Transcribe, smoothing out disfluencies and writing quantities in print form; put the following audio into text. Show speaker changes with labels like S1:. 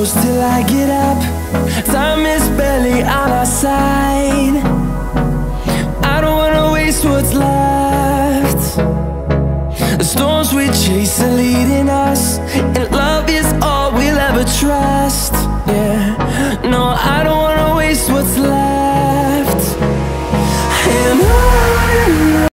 S1: close till I get up. Time is barely on our side. I don't wanna waste what's left. The storms we chase are leading us, and love is all we'll ever try.